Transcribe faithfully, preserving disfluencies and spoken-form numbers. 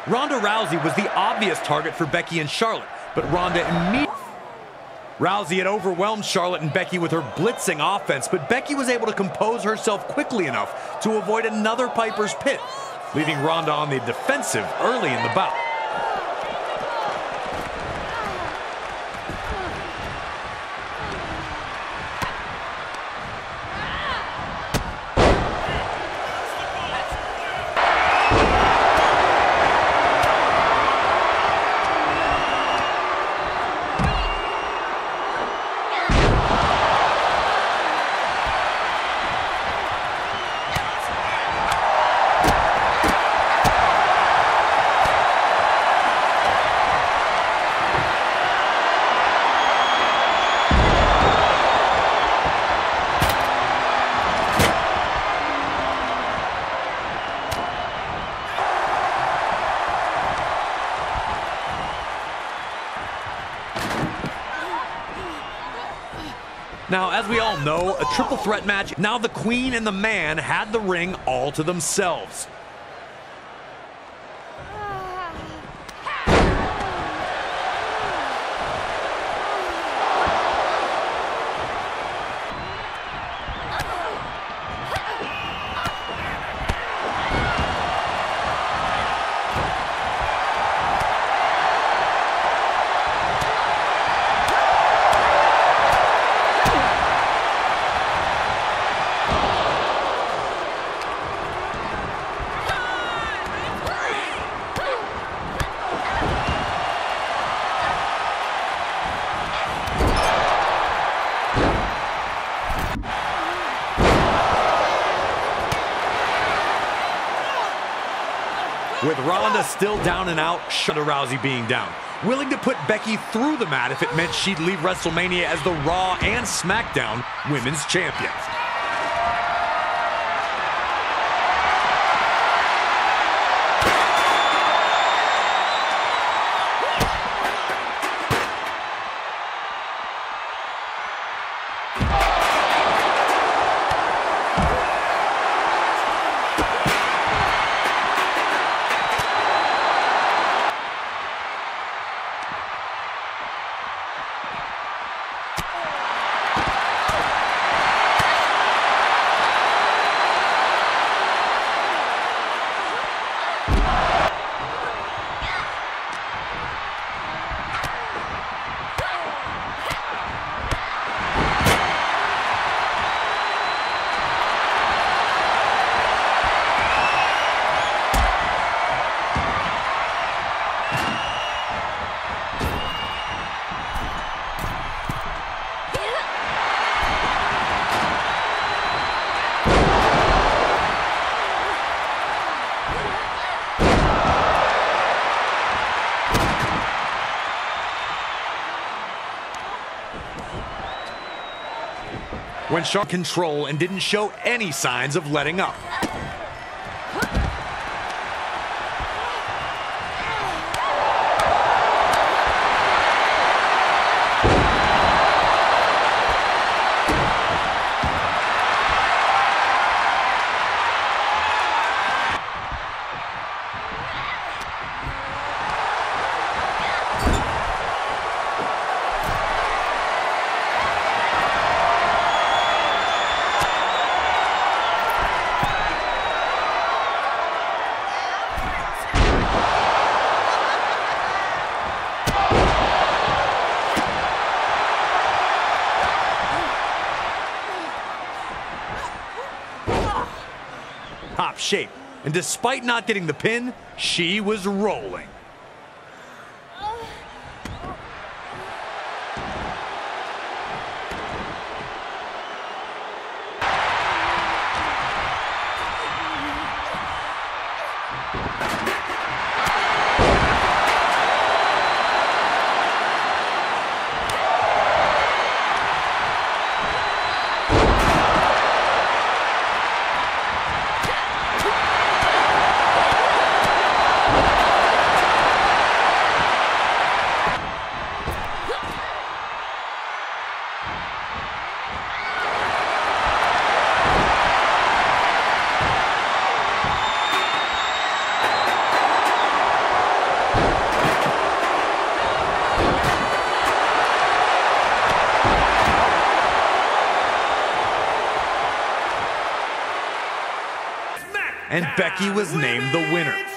Ronda Rousey was the obvious target for Becky and Charlotte, but Ronda immediately... Rousey had overwhelmed Charlotte and Becky with her blitzing offense, but Becky was able to compose herself quickly enough to avoid another Piper's Pit, leaving Ronda on the defensive early in the bout. Now, as we all know, a triple threat match, now the Queen and the Man had the ring all to themselves. With Ronda still down and out, Ronda Rousey being down, willing to put Becky through the mat if it meant she'd leave WrestleMania as the Raw and SmackDown Women's Champions. When Charlotte control and didn't show any signs of letting up. Top shape, and despite not getting the pin, she was rolling. and Becky was named the winner.